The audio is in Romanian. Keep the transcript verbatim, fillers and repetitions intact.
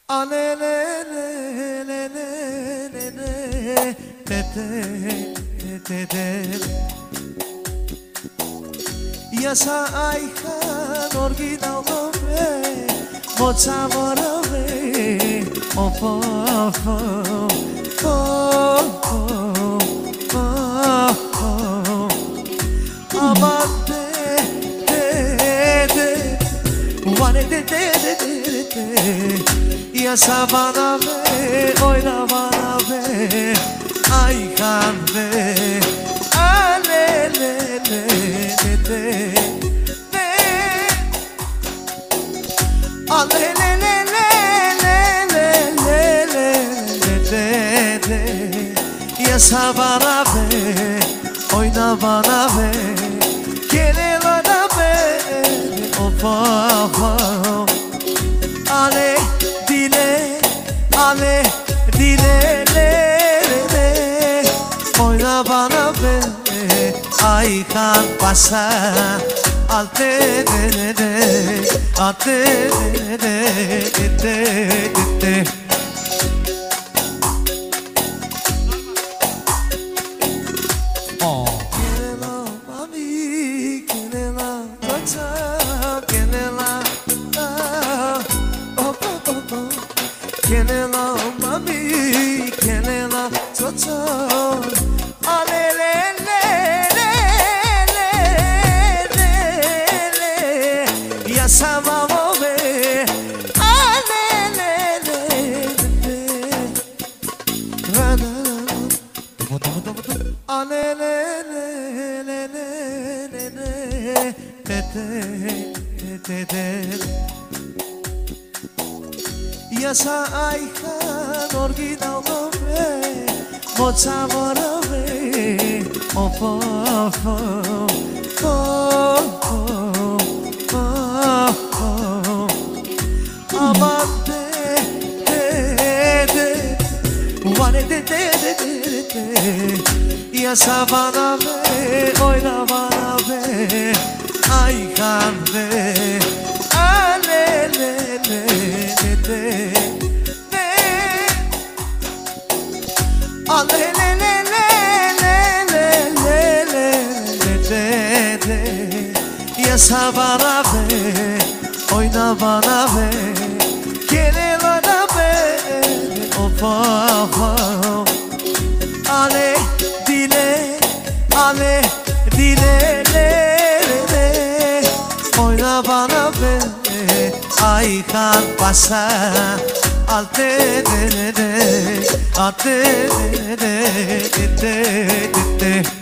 Yasa ayhan original nome moca morove of of of of aman de de de vane de de de de yasa bana ve oyna bana ve ayhan ve ale le le le ale le le le le le le le le yasa bana ve oyna bana ve gele bana ve of of ale dile ale dile le le oyna bana ve ayhan pasa alte de de alte de de de de oh kelela mami kelela bacha kelela oh oh oh kelela mami kelela bacha ale le le Sama move, ale le le le, ale le le le le le le. Yasa ayhan original nome, moca morove, of of of. Aman de de de vane de de de de yasa bana ve oyna bana ve ayhan ve ale le le le le ale le le le le le le le le yasa bana ve oyna bana ve gele bana ve of of ale dile ale dile le le oyna bana ve ayhan pasa alte de de alte de de de de